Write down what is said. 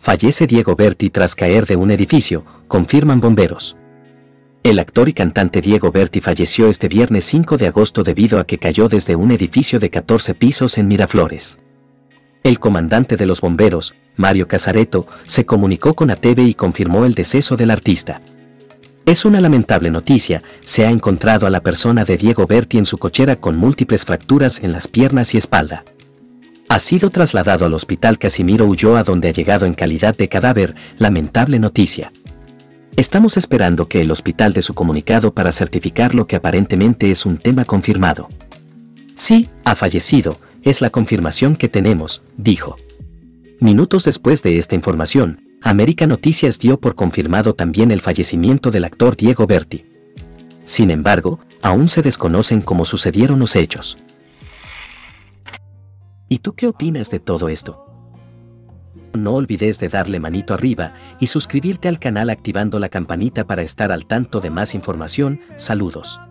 Fallece Diego Berti tras caer de un edificio, confirman bomberos. El actor y cantante Diego Berti falleció este viernes 5 de agosto debido a que cayó desde un edificio de 14 pisos en Miraflores. El comandante de los bomberos, Mario Casareto, se comunicó con ATV y confirmó el deceso del artista. Es una lamentable noticia, se ha encontrado a la persona de Diego Berti en su cochera con múltiples fracturas en las piernas y espalda. Ha sido trasladado al Hospital Casimiro Ulloa donde ha llegado en calidad de cadáver, lamentable noticia. Estamos esperando que el hospital dé su comunicado para certificar lo que aparentemente es un tema confirmado. Sí, ha fallecido, es la confirmación que tenemos, dijo. Minutos después de esta información, América Noticias dio por confirmado también el fallecimiento del actor Diego Berti. Sin embargo, aún se desconocen cómo sucedieron los hechos. ¿Y tú qué opinas de todo esto? No olvides de darle manito arriba y suscribirte al canal activando la campanita para estar al tanto de más información. Saludos.